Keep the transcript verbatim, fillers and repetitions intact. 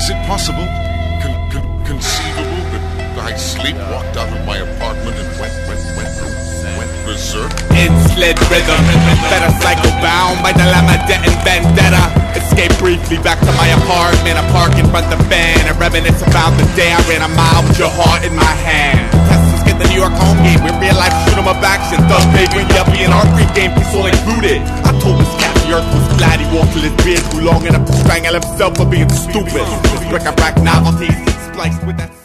Is it possible, con con conceivable, that I sleepwalked out of my apartment and went, went, went, went berserk? In slid rhythm, better cycle bound by dilemma, debt and vendetta. Escape briefly back to my apartment. I park in front of the van and reminisce about the day I ran a mile with your heart in my hand. Testers get the New York home game with real life shoot 'em up action. Thug baby, yuppie, and our free game piece all included. I told this cat the earth was glad he walked till his beard grew long enough to strangle himself for being stupid. This brick-a-brack novelty spliced with that.